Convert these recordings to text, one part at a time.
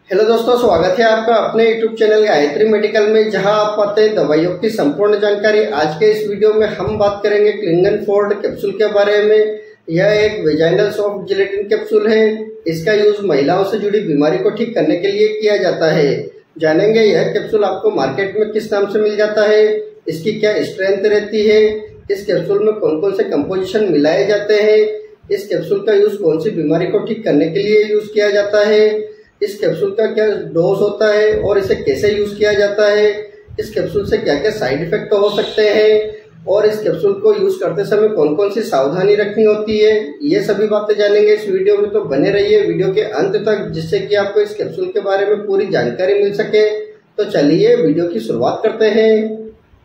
Hello दोस्तों, स्वागत है आपका अपने YouTube चैनल गायत्री मेडिकल में, जहां आप पाते हैं दवाइयों की संपूर्ण जानकारी। आज के इस वीडियो में हम बात करेंगे क्लिंगनफोर्ड कैप्सूल के बारे में। यह एक वेजाइनल सॉफ्ट जिलेटिन कैप्सूल है। इसका यूज महिलाओं से जुड़ी बीमारी को ठीक करने के लिए किया जाता है। जानेंगे यह कैप्सूल आपको मार्केट में किस नाम से मिल जाता है, इसकी क्या स्ट्रेंथ रहती है, इस कैप्सूल में कौन कौन से कंपोजिशन मिलाए जाते हैं, इस कैप्सूल का यूज कौन सी बीमारी को ठीक करने के लिए यूज किया जाता है, इस कैप्सूल का क्या डोज होता है और इसे कैसे यूज किया जाता है, इस कैप्सूल से क्या क्या साइड इफेक्ट हो सकते हैं और इस कैप्सूल को यूज करते समय कौन कौन सी सावधानी रखनी होती है, ये सभी बातें जानेंगे इस वीडियो में। तो बने रहिए वीडियो के अंत तक, जिससे कि आपको इस कैप्सूल के बारे में पूरी जानकारी मिल सके। तो चलिए वीडियो की शुरुआत करते हैं।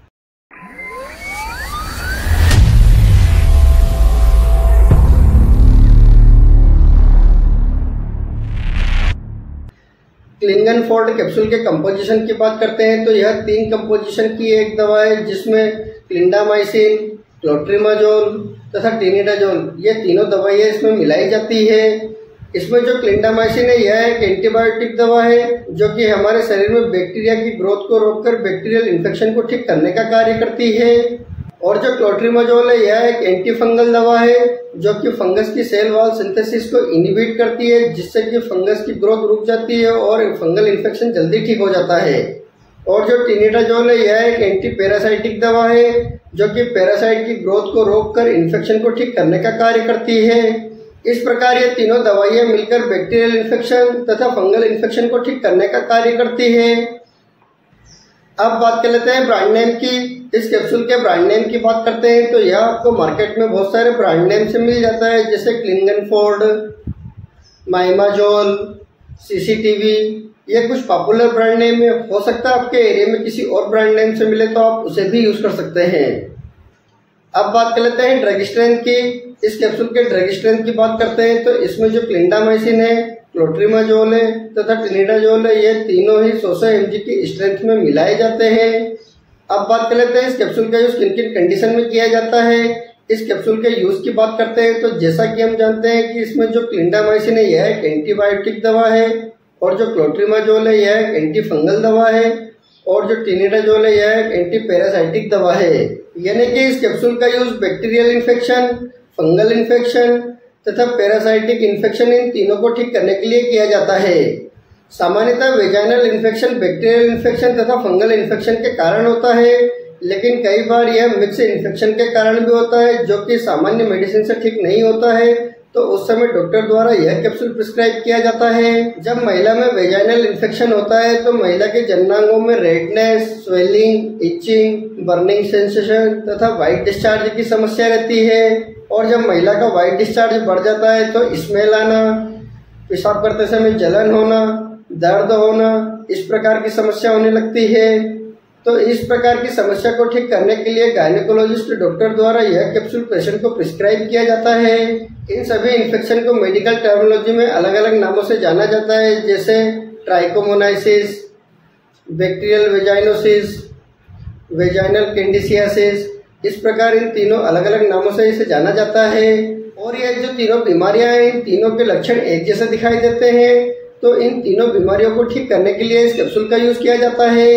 क्लिंगनफोर्ड कैप्सूल के कंपोजिशन की बात करते हैं तो यह 3 कंपोजिशन की एक दवा है, जिसमें क्लिंडामाइसिन, क्लोट्रिमाजोल तथा टिनिडाजोल, ये तीनों दवाइयाँ इसमें मिलाई जाती है। इसमें जो क्लिंडामाइसिन है यह एक एंटीबायोटिक दवा है, जो कि हमारे शरीर में बैक्टीरिया की ग्रोथ को रोककर बैक्टीरियल इन्फेक्शन को ठीक करने का कार्य करती है। और जो क्लोट्रिमाजोल है यह एक एंटी फंगल दवा है, जो कि फंगस की सेल वॉल सिंथेसिस को इनिबिट करती है, जिससे कि फंगस की ग्रोथ रुक जाती है और फंगल इन्फेक्शन जल्दी ठीक हो जाता है। और जो टिनिडाजोल है यह एक एंटी पैरासाइटिक दवा है, जो कि पैरासाइट की ग्रोथ को रोककर इन्फेक्शन को ठीक करने का कार्य करती है। इस प्रकार ये तीनों दवाइयां मिलकर बैक्टीरियल इन्फेक्शन तथा फंगल इन्फेक्शन को ठीक करने का कार्य करती है। अब बात कर लेते हैं ब्रांड नेम की। इस कैप्सूल के ब्रांड नेम की बात करते हैं तो यह आपको मार्केट में बहुत सारे ब्रांड नेम से मिल जाता है, जैसे क्लिंगनफोर्ड, माइमाजोल, सीसीटीवी। ये कुछ पॉपुलर ब्रांड नेम में हो सकता है आपके एरिया में किसी और ब्रांड नेम से मिले तो आप उसे भी यूज कर सकते हैं। अब बात कर लेते हैं ड्रग स्ट्रेंथ की। इस कैप्सूल के ड्रग स्ट्रेंथ की बात करते हैं तो इसमें जो क्लिंडामाइसिन है, क्लोट्रिमाजोल है तथा टिनिडाजोल है, ये तीनों ही 100 mg की स्ट्रेंथ में मिलाए जाते हैं। अब बात कर लेते हैं इस कैप्सूल का यूज किन किन कंडीशन में किया जाता है। इस कैप्सूल के यूज की बात करते हैं तो जैसा कि हम जानते हैं कि इसमें जो क्लिंडामाइसिन है यह एक एंटीबायोटिक दवा है, और जो क्लोट्रिमाजोल है यह एक एंटी फंगल दवा है, और जो टिनिडाजोल है यह एक एंटी पैरासाइटिक दवा है। यानी कि इस कैप्सूल का use bacterial infection, fungal infection तथा पैरासाइटिक इन्फेक्शन, इन तीनों को ठीक करने के लिए किया जाता है। सामान्यतः वेजाइनल इन्फेक्शन बैक्टीरियल इन्फेक्शन तथा फंगल इन्फेक्शन के कारण होता है, लेकिन कई बार यह मिक्स इन्फेक्शन के कारण भी होता है, जो कि सामान्य मेडिसिन से ठीक नहीं होता है। तो उस समय डॉक्टर द्वारा यह कैप्सूल प्रिस्क्राइब किया जाता है। जब महिला में वेजाइनल इन्फेक्शन होता है तो महिला के जननांगों में redness, swelling, itching, burning sensation तथा व्हाइट डिस्चार्ज की समस्या रहती है। और जब महिला का व्हाइट डिस्चार्ज बढ़ जाता है तो स्मेल आना, पेशाब करते समय जलन होना, दर्द होना, इस प्रकार की समस्या होने लगती है। तो इस प्रकार की समस्या को ठीक करने के लिए गायनेकोलॉजिस्ट डॉक्टर द्वारा यह कैप्सूल पेशेंट को प्रिस्क्राइब किया जाता है। इन सभी इन्फेक्शन को मेडिकल टर्मिनोलॉजी में अलग अलग नामों से जाना जाता है, जैसे ट्राइकोमोनाइसिस, बैक्टीरियल वेजाइनोसिस, वेजाइनल कैंडिसियासिस। इस प्रकार इन तीनों अलग अलग नामों से इसे जाना जाता है। और ये जो तीनों बीमारियां हैं, इन तीनों के लक्षण एक जैसे दिखाई देते हैं, तो इन तीनों बीमारियों को ठीक करने के लिए इस कैप्सूल का यूज किया जाता है।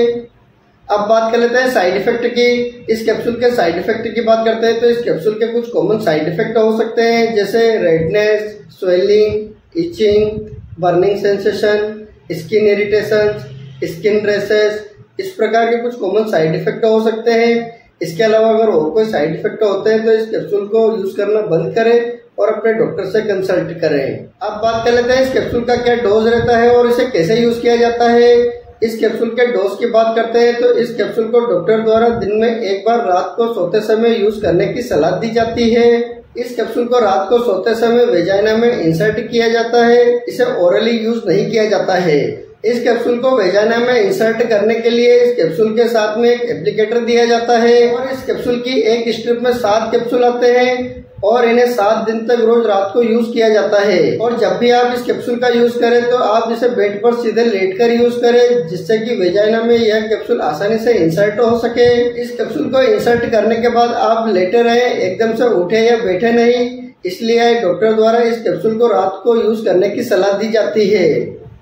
अब बात कर लेते हैं साइड इफेक्ट की। इस कैप्सूल के साइड इफेक्ट की बात करते हैं तो इस कैप्सूल के कुछ कॉमन साइड इफेक्ट हो सकते हैं, जैसे redness, swelling, itching, burning sensation, skin irritation, skin rashes. इस प्रकार के कुछ कॉमन साइड इफेक्ट हो सकते हैं। इसके अलावा अगर और कोई साइड इफेक्ट होते हैं तो इस कैप्सूल को यूज करना बंद करें और अपने डॉक्टर से कंसल्ट करें। अब बात कर लेते हैं इस कैप्सूल का क्या डोज रहता है और इसे कैसे यूज किया जाता है। इस कैप्सूल के डोज की बात करते हैं तो इस कैप्सूल को डॉक्टर द्वारा दिन में एक बार रात को सोते समय यूज करने की सलाह दी जाती है। इस कैप्सूल को रात को सोते समय वेजाइना में इंसर्ट किया जाता है, इसे ओरली यूज नहीं किया जाता है। इस कैप्सूल को वेजाइना में इंसर्ट करने के लिए इस कैप्सूल के साथ में एक एप्लीकेटर दिया जाता है, और इस कैप्सूल की एक स्ट्रिप में 7 कैप्सूल आते हैं और इन्हें 7 दिन तक रोज रात को यूज किया जाता है। और जब भी आप इस कैप्सूल का यूज करें तो आप इसे बेड पर सीधे लेटकर यूज करें, जिससे कि वेजाइना में यह कैप्सूल आसानी से इंसर्ट हो सके। इस कैप्सूल को इंसर्ट करने के बाद आप लेटे रहे, एकदम से उठे या बैठे नहीं, इसलिए डॉक्टर द्वारा इस कैप्सूल को रात को यूज करने की सलाह दी जाती है।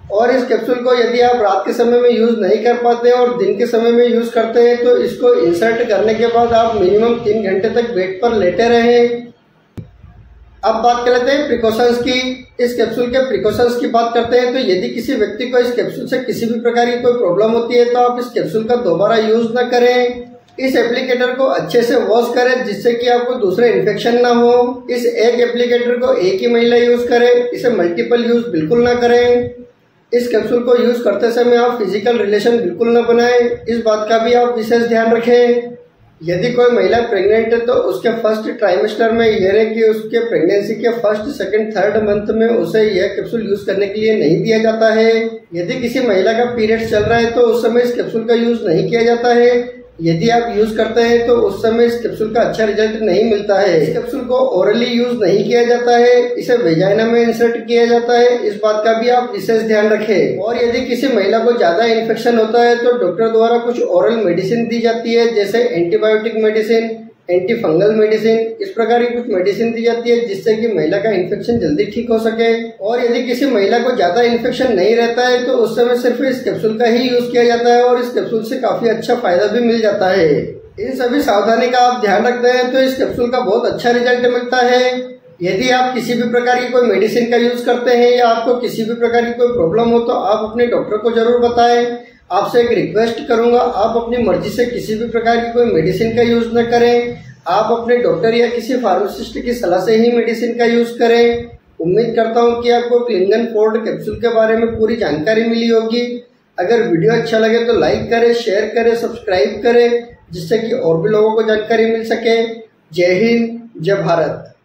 और इस कैप्सूल को यदि आप रात के समय में यूज नहीं कर पाते और दिन के समय में यूज करते हैं तो इसको इंसर्ट करने के बाद आप मिनिमम 3 घंटे तक बेड पर लेटे रहें। अब बात कर लेते हैं प्रिकॉशंस की। इस कैप्सूल के प्रिकॉशंस की बात करते हैं तो यदि किसी व्यक्ति को इस कैप्सूल से किसी भी प्रकार की कोई प्रॉब्लम होती है तो आप इस कैप्सूल का दोबारा यूज न करें। इस एप्लीकेटर को अच्छे से वॉश करें जिससे कि आपको दूसरे इन्फेक्शन ना हो। इस एक एप्लीकेटर को एक ही महिला यूज करे, इसे मल्टीपल यूज बिल्कुल ना करें। इस कैप्सूल को यूज करते समय आप फिजिकल रिलेशन बिल्कुल न बनाएं, इस बात का भी आप विशेष ध्यान रखें। यदि कोई महिला प्रेग्नेंट है तो उसके फर्स्ट ट्राइमेस्टर में यानी कि उसके प्रेगनेंसी के फर्स्ट, सेकंड, थर्ड मंथ में उसे यह कैप्सूल यूज करने के लिए नहीं दिया जाता है। यदि किसी महिला का पीरियड चल रहा है तो उस समय इस कैप्सूल का यूज नहीं किया जाता है। यदि आप यूज करते हैं तो उस समय इस कैप्सूल का अच्छा रिजल्ट नहीं मिलता है। इस कैप्सूल को ओरली यूज नहीं किया जाता है, इसे वेजाइना में इंसर्ट किया जाता है, इस बात का भी आप विशेष ध्यान रखें। और यदि किसी महिला को ज्यादा इन्फेक्शन होता है तो डॉक्टर द्वारा कुछ ओरल मेडिसिन दी जाती है, जैसे antibiotic medicine, anti fungal medicine, इस प्रकार की कुछ मेडिसिन दी जाती है जिससे कि महिला का इन्फेक्शन जल्दी ठीक हो सके। और यदि किसी महिला को ज्यादा इन्फेक्शन नहीं रहता है तो उस समय सिर्फ इस कैप्सूल का ही यूज किया जाता है और इस कैप्सूल से काफी अच्छा फायदा भी मिल जाता है। इन सभी सावधानी का आप ध्यान रखते हैं तो इस कैप्सूल का बहुत अच्छा रिजल्ट मिलता है। यदि आप किसी भी प्रकार की कोई मेडिसिन का यूज करते हैं या आपको किसी भी प्रकार की कोई प्रॉब्लम हो तो आप अपने डॉक्टर को जरूर बताएं। आपसे एक रिक्वेस्ट करूंगा, आप अपनी मर्जी से किसी भी प्रकार की कोई मेडिसिन का यूज न करें। आप अपने डॉक्टर या किसी फार्मासिस्ट की सलाह से ही मेडिसिन का यूज करें। उम्मीद करता हूं कि आपको क्लिंगन फोर्ड कैप्सूल के बारे में पूरी जानकारी मिली होगी। अगर वीडियो अच्छा लगे तो लाइक करें, शेयर करें, सब्सक्राइब करें जिससे कि और भी लोगों को जानकारी मिल सके। जय हिंद, जय भारत।